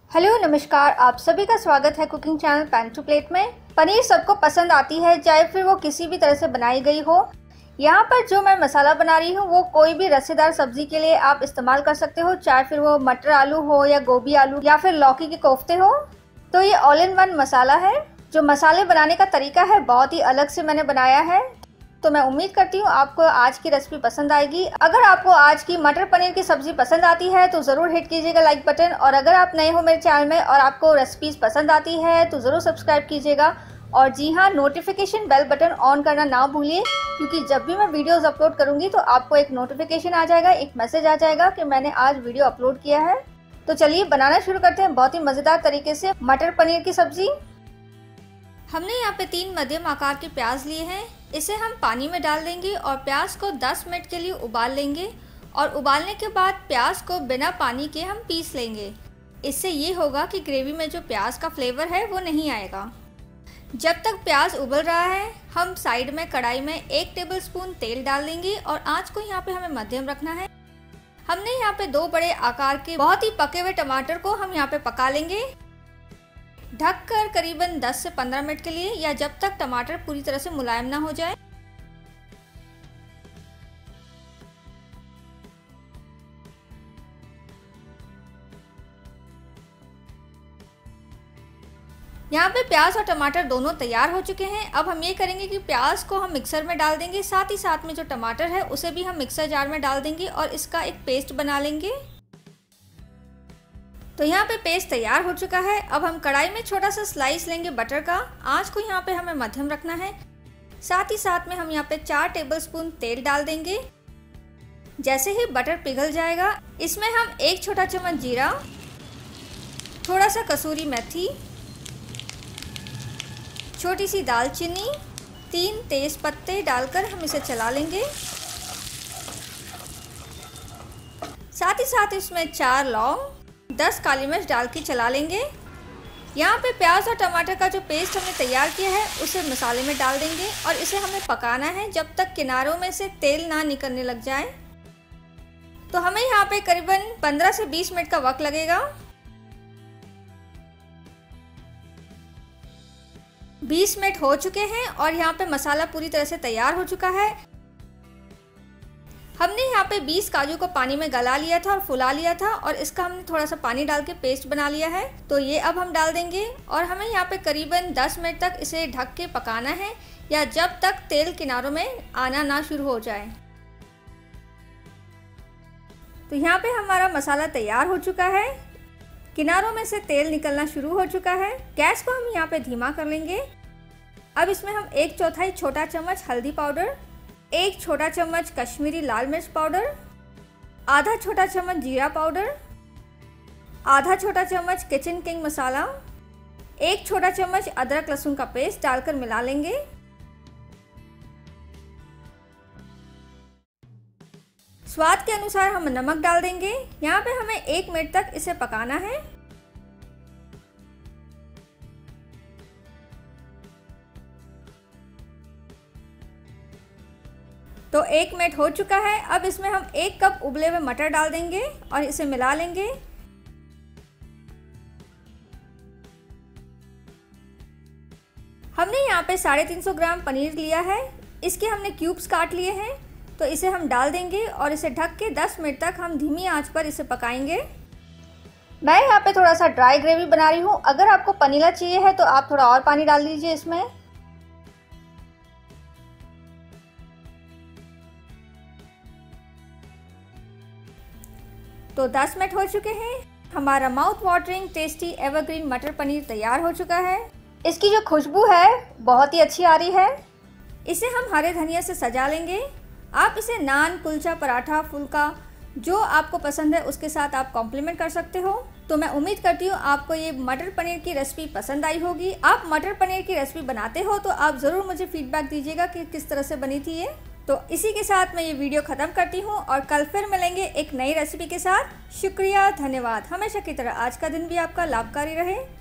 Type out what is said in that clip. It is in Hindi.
हेलो नमस्कार, आप सभी का स्वागत है cooking channel pan to plate में। पनीर सबको पसंद आती है, चाहे फिर वो किसी भी तरह से बनाई गई हो। यहाँ पर जो मैं मसाला बना रही हूँ वो कोई भी रसेदार सब्जी के लिए आप इस्तेमाल कर सकते हो, चाहे फिर वो मटर आलू हो या गोभी आलू या फिर लौकी के कोफ्ते हो। तो ये ऑल इन वन मसाला है। जो मसाले बनाने का तरीका है बहुत ही अलग से मैंने बनाया है। तो मैं उम्मीद करती हूँ आपको आज की रेसिपी पसंद आएगी। अगर आपको आज की मटर पनीर की सब्जी पसंद आती है तो ज़रूर हिट कीजिएगा लाइक बटन, और अगर आप नए हो मेरे चैनल में और आपको रेसिपीज़ पसंद आती है तो ज़रूर सब्सक्राइब कीजिएगा। और जी हाँ, नोटिफिकेशन बेल बटन ऑन करना ना भूलिए, क्योंकि जब भी मैं वीडियोज़ अपलोड करूँगी तो आपको एक नोटिफिकेशन आ जाएगा, एक मैसेज आ जाएगा कि मैंने आज वीडियो अपलोड किया है। तो चलिए बनाना शुरू करते हैं बहुत ही मज़ेदार तरीके से मटर पनीर की सब्जी। हमने यहाँ पे 3 मध्यम आकार के प्याज लिए हैं। इसे हम पानी में डाल देंगे और प्याज को 10 मिनट के लिए उबाल लेंगे, और उबालने के बाद प्याज को बिना पानी के हम पीस लेंगे। इससे ये होगा कि ग्रेवी में जो प्याज का फ्लेवर है वो नहीं आएगा। जब तक प्याज उबल रहा है हम साइड में कढ़ाई में 1 टेबलस्पून तेल डाल देंगे, और आँच को यहाँ पे हमें मध्यम रखना है। हमने यहाँ पे 2 बड़े आकार के बहुत ही पके हुए टमाटर को हम यहाँ पे पका लेंगे, ढककर करीबन 10 से 15 मिनट के लिए, या जब तक टमाटर पूरी तरह से मुलायम ना हो जाए। यहाँ पे प्याज और टमाटर दोनों तैयार हो चुके हैं। अब हम ये करेंगे कि प्याज को हम मिक्सर में डाल देंगे, साथ ही साथ में जो टमाटर है उसे भी हम मिक्सर जार में डाल देंगे और इसका एक पेस्ट बना लेंगे। तो यहाँ पे पेस्ट तैयार हो चुका है। अब हम कढ़ाई में छोटा सा स्लाइस लेंगे बटर का। आंच को यहाँ पे हमें मध्यम रखना है। साथ ही साथ में हम यहाँ पे 4 टेबलस्पून तेल डाल देंगे। जैसे ही बटर पिघल जाएगा इसमें हम 1 छोटा चम्मच जीरा, थोड़ा सा कसूरी मेथी, छोटी सी दालचीनी, 3 तेज पत्ते डालकर हम इसे चला लेंगे। साथ ही साथ इसमें 4 लौंग, 10 काली मिर्च डाल के चला लेंगे। यहाँ पे प्याज और टमाटर का जो पेस्ट हमने तैयार किया है उसे मसाले में डाल देंगे, और इसे हमें पकाना है जब तक किनारों में से तेल ना निकलने लग जाए। तो हमें यहाँ पे करीबन 15 से 20 मिनट का वक्त लगेगा। 20 मिनट हो चुके हैं और यहाँ पे मसाला पूरी तरह से तैयार हो चुका है। हमने यहाँ पे 20 काजू को पानी में गला लिया था और फुला लिया था, और इसका हमने थोड़ा सा पानी डाल के पेस्ट बना लिया है। तो ये अब हम डाल देंगे, और हमें यहाँ पे करीबन 10 मिनट तक इसे ढक के पकाना है, या जब तक तेल किनारों में आना ना शुरू हो जाए। तो यहाँ पे हमारा मसाला तैयार हो चुका है, किनारों में से तेल निकलना शुरू हो चुका है। गैस को हम यहाँ पे धीमा कर लेंगे। अब इसमें हम 1/4 छोटा चम्मच हल्दी पाउडर, 1 छोटा चम्मच कश्मीरी लाल मिर्च पाउडर, आधा छोटा चम्मच जीरा पाउडर, आधा छोटा चम्मच किचन किंग मसाला, 1 छोटा चम्मच अदरक लहसुन का पेस्ट डालकर मिला लेंगे। स्वाद के अनुसार हम नमक डाल देंगे। यहाँ पे हमें 1 मिनट तक इसे पकाना है। तो 1 मिनट हो चुका है। अब इसमें हम 1 कप उबले हुए मटर डाल देंगे और इसे मिला लेंगे। हमने यहाँ पे 350 ग्राम पनीर लिया है। इसके हमने क्यूब्स काट लिए हैं। तो इसे हम डाल देंगे और इसे ढक के 10 मिनट तक हम धीमी आंच पर इसे पकाएंगे। मैं यहाँ पे थोड़ा सा ड्राई ग्रेवी बना रही हूँ। अगर आपको पनीला चाहिए है तो आप थोड़ा और पानी डाल दीजिए इसमें। तो 10 मिनट हो चुके हैं। हमारा माउथ वाटरिंग टेस्टी एवरग्रीन मटर पनीर तैयार हो चुका है। इसकी जो खुशबू है बहुत ही अच्छी आ रही है। इसे हम हरे धनिया से सजा लेंगे। आप इसे नान, कुलचा, पराठा, फुल्का जो आपको पसंद है उसके साथ आप कॉम्प्लीमेंट कर सकते हो। तो मैं उम्मीद करती हूँ आपको ये मटर पनीर की रेसिपी पसंद आई होगी। आप मटर पनीर की रेसिपी बनाते हो तो आप ज़रूर मुझे फीडबैक दीजिएगा कि किस तरह से बनी थी ये। तो इसी के साथ मैं ये वीडियो ख़त्म करती हूँ, और कल फिर मिलेंगे एक नई रेसिपी के साथ। शुक्रिया, धन्यवाद। हमेशा की तरह आज का दिन भी आपका लाभकारी रहे।